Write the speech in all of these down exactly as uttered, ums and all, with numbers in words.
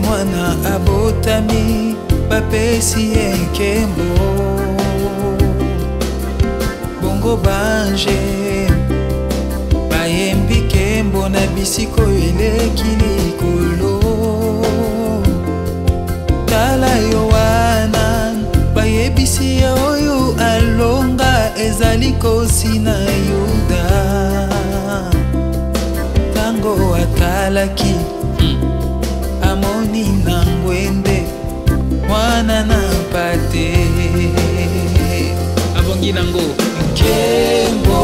mwana abotami bapesi ye nkembo bongo banje bayembi nkembo na bisika oyo eleki likolo tala yo wana bayebisi ye oyo alonga ezali kosi na Yuda tango atalaki amoni na ngwende mwana na mpate abongi nango nkembo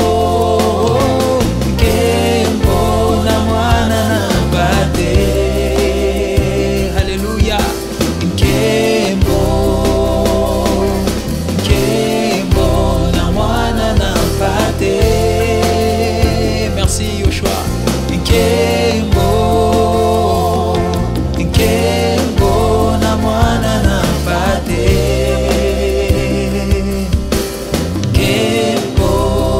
nkembo na mwana na mpate haleluya nkembo nkembo na mwana na mpate merci Yoshua nkembo nkembo na mwana na mpate nkembo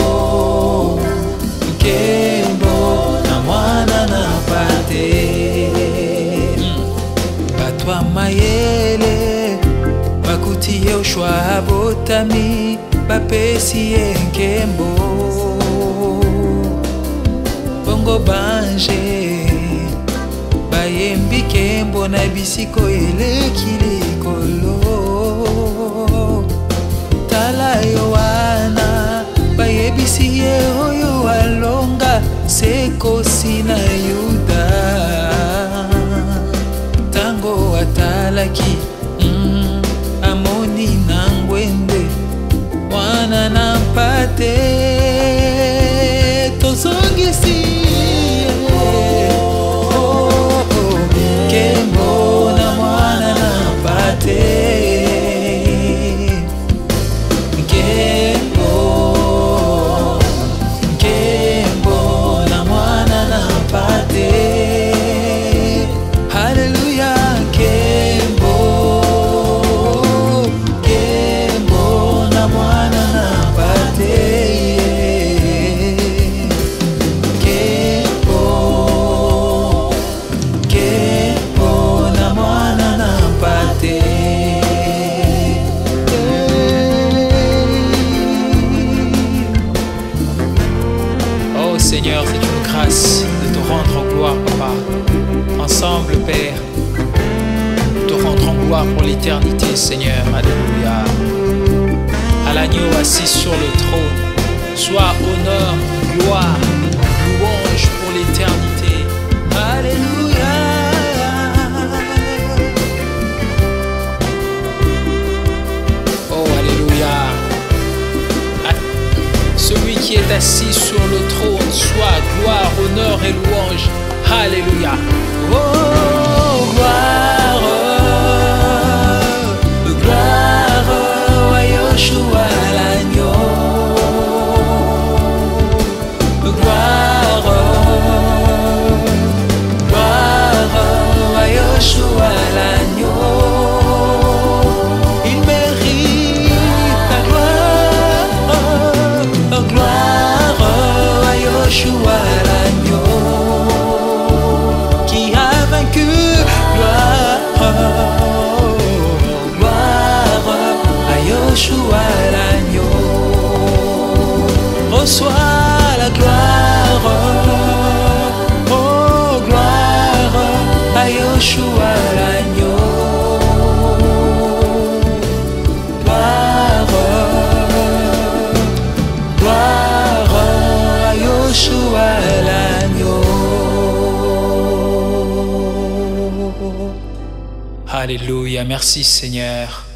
nkembo na mwana na mpate bato ya mayele bakuti Yoshua abotami bapesi ye nkembo bongo banje bayembi nkembo na bisika eleki likolo tala yo wana bayebisi ye oyo alonga sekosi na Yuda tango atalaki mm, amoni na ngwende mwana na mpate tozongisi nkembo na mwana na mpate nkembo nkembo na mwana na mpate haleluya nkembo nkembo na mwana na mpate nkembo nkembo na mwana na mpate. Oh Seigneur, c'est une grâce de te rendre en gloire, Papa. Ensemble, Père, te rendre en gloire pour l'éternité, Seigneur. Alléluia. À l'agneau assis sur le trône, soit honneur, gloire, louange pour l'éternité. Alléluia. Oh, Alléluia. Celui qui est assis sur le trône, soit gloire, honneur et louange. Alléluia. Oh, gloire, gloire à Yoshua l'agneau. Gloire, gloire à Yoshua l'agneau. Il mérite la gloire, gloire à Yoshua l'agneau. Yoshua l'agneau, reçois la gloire, oh gloire à Yoshua l'agneau, gloire, gloire à Yoshua l'agneau. Alléluia, merci Seigneur.